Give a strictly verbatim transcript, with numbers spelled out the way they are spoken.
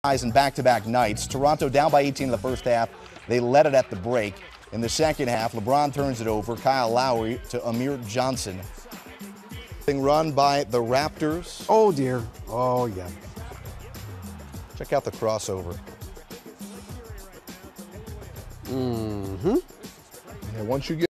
In back-to-back nights. Toronto down by eighteen in the first half. They led it at the break. In the second half, LeBron turns it over. Kyle Lowry to Amir Johnson. Run by the Raptors. Oh, dear. Oh, yeah. Check out the crossover. Mm-hmm. Yeah, once you get